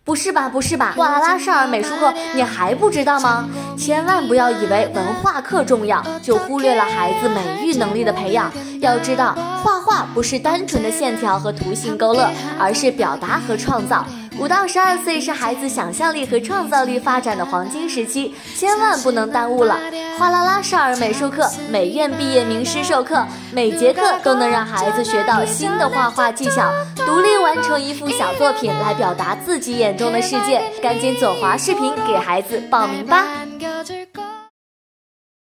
不是吧，不是吧！哗啦啦少儿美术课你还不知道吗？千万不要以为文化课重要，就忽略了孩子美育能力的培养。要知道，画画不是单纯的线条和图形勾勒，而是表达和创造。5到12岁是孩子想象力和创造力发展的黄金时期，千万不能耽误了。哗啦啦少儿美术课，美院毕业名师授课，每节课都能让孩子学到新的画画技巧，独立完成一幅小作品来表达自己眼中的世界。赶紧左滑视频给孩子报名吧！